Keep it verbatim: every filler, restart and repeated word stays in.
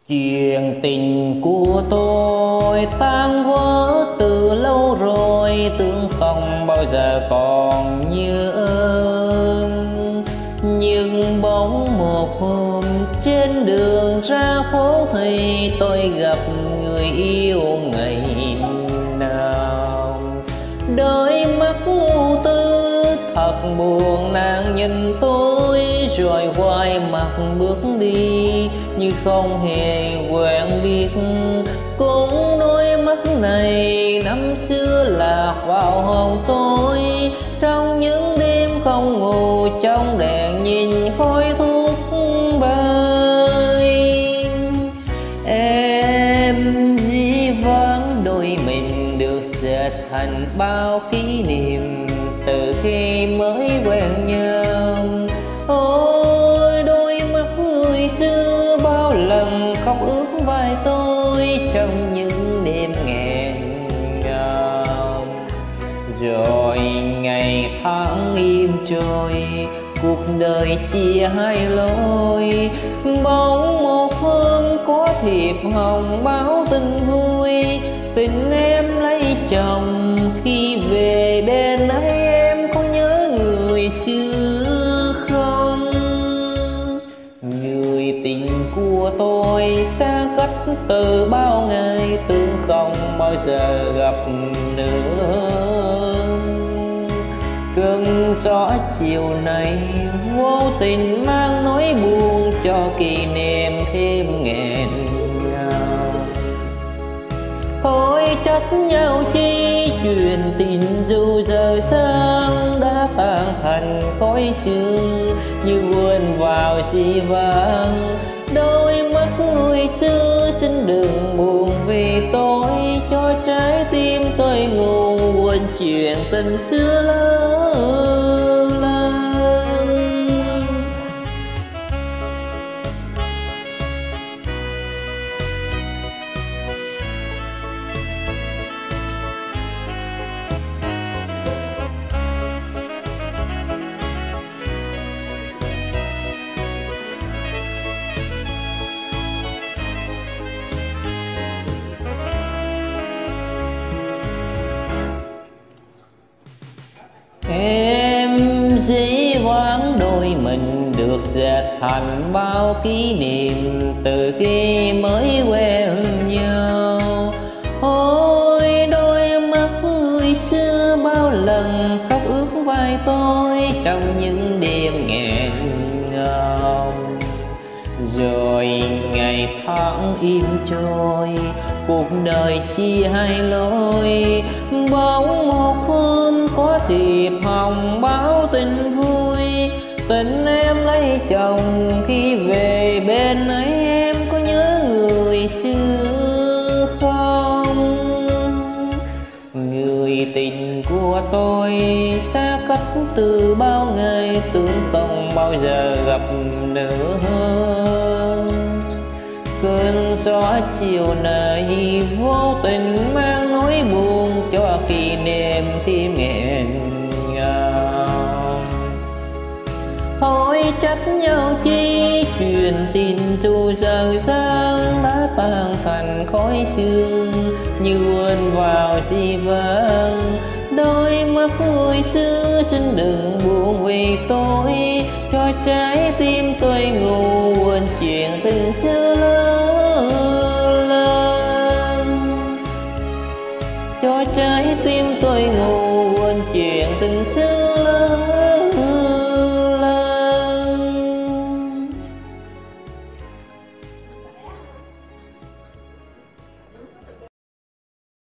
Chuyện tình của tôi tan vỡ từ lâu rồi, tưởng không bao giờ còn nhớ. Nhưng bỗng một hôm trên đường ra phố thì tôi gặp người yêu ngày nào. Đôi mắt ngu tư thật buồn, nàng nhìn tôi rồi quay mặt bước đi như không hề quen biết. Cũng đôi mắt này năm xưa lạc vào hồn tôi, trong những đêm không ngủ trong đèn nhìn khói thuốc bay. Em dĩ vãng đôi mình được dệt thành bao kỷ niệm từ khi mới quen nhau. Ôi đôi mắt người xưa bao lần khóc ướt vai tôi trong những đêm nghẹn ngào. Rồi ngày tháng im trôi, cuộc đời chia hai lối. Bỗng một hôm có thiệp hồng báo tin vui, tình em lấy chồng. Khi về bên ấy em có nhớ người xưa không? Người tình của tôi xa cách từ bao ngày, tưởng không bao giờ gặp nữa. Cơn gió chiều nay vô tình mang nỗi buồn cho kỷ niệm thêm nghẹn ngào. Thôi trách nhau chi, chuyện tình dù giờ sang đã tan thành khói sương như quên vào dĩ vãng. Đôi mắt người xưa xin đừng buồn vì tôi, cho trái tim tôi ngủ quên chuyện tình xưa lỡ làng. Em dĩ vãng đôi mình được dệt thành bao kỷ niệm từ khi mới quen nhau. Ôi đôi mắt người xưa bao lần khóc ướt vai tôi trong những đêm nghẹn ngào. Rồi ngày tháng im trôi, cuộc đời chia hai lối. Bỗng một hôm có thiệp hồng báo tin vui, tình em lấy chồng. Khi về bên ấy em có nhớ người xưa không? Người tình của tôi xa cách từ bao ngày, tưởng không bao giờ gặp nữa. Cơn gió chiều nay vô tình mang nỗi buồn cho kỷ niệm thêm nghẹn ngào. Thôi trách nhau chi, chuyện tình dù giờ sang đã tan thành khói sương như quên vào dĩ vãng. Đôi mắt người xưa xin đừng buồn vì tôi, cho trái tim tôi ngủ quên chuyện tình xưa lỡ làng. Cho trái tim tôi ngủ quên chuyện tình xưa